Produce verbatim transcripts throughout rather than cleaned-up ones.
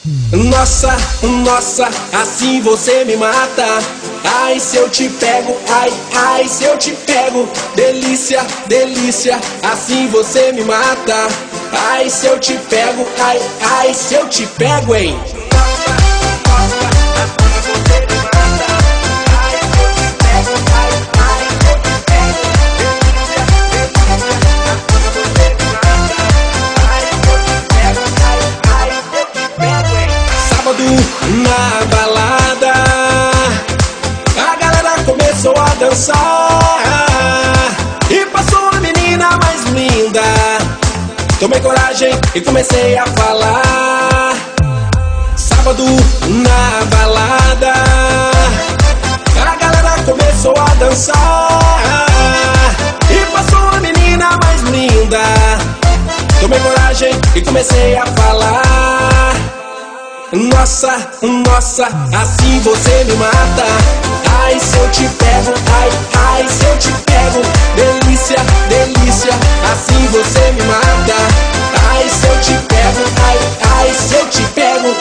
Nossa, nossa, assim você me mata. Ai, se eu te pego, ai, ai, se eu te pego. Delícia, delícia, assim você me mata. Ai, se eu te pego, ai, ai, se eu te pego, hein. Na balada, a galera começou a dançar e passou a menina mais linda. Tomei coragem e comecei a falar. Sábado na balada, a galera começou a dançar e passou a menina mais linda. Tomei coragem e comecei a falar. Nossa, nossa, assim você me mata. Ai, se eu te pego, ai, ai, se eu te pego. Delícia, delícia, assim você me mata. Ai, se eu te pego, ai, ai, se eu te pego.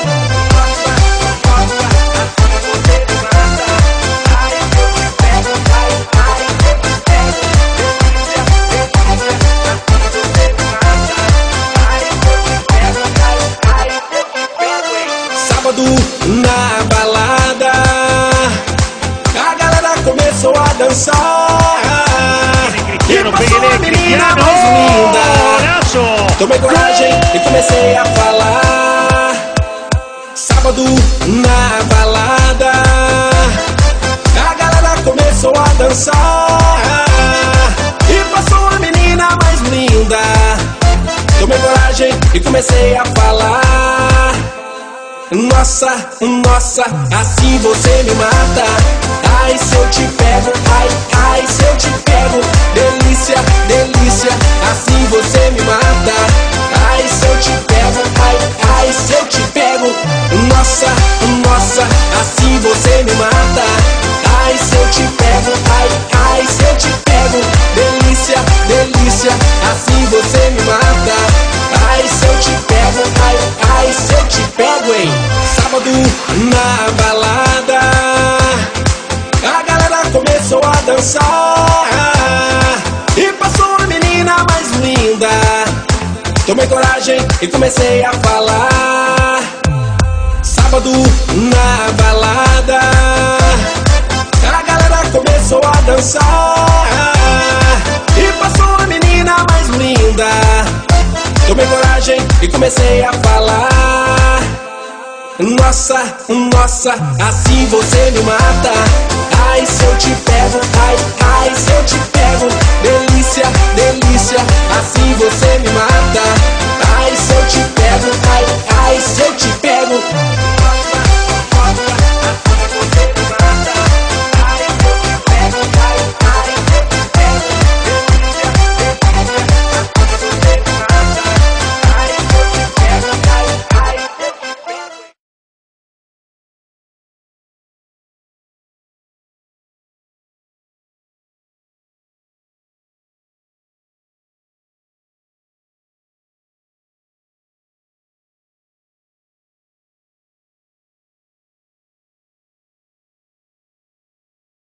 Na balada, a galera começou a dançar e passou a menina mais linda. Tomei coragem e comecei a falar. Sábado na balada, a galera começou a dançar e passou a menina mais linda. Tomei coragem e comecei a falar. Nossa, nossa, assim você me mata. Ai, se eu te pego, ai, ai, se eu te pego. Delícia, delícia, assim você me mata. Ai, se eu te pego, ai, ai, se eu te pego. Nossa, nossa, assim você me mata. Ai, se eu te pego, ai, ai, se eu te pego. Delícia, delícia, assim você me mata. Ai, se eu te pego, ai, ai, se eu te pego, hein. Sábado na balada, a galera começou a dançar e passou a menina mais linda. Tomei coragem e comecei a falar. Sábado na balada, a galera começou a dançar e passou a menina mais linda. Tomei coragem e comecei a falar. Nossa, nossa, assim você me mata. Ai, se eu te pego, ai, ai.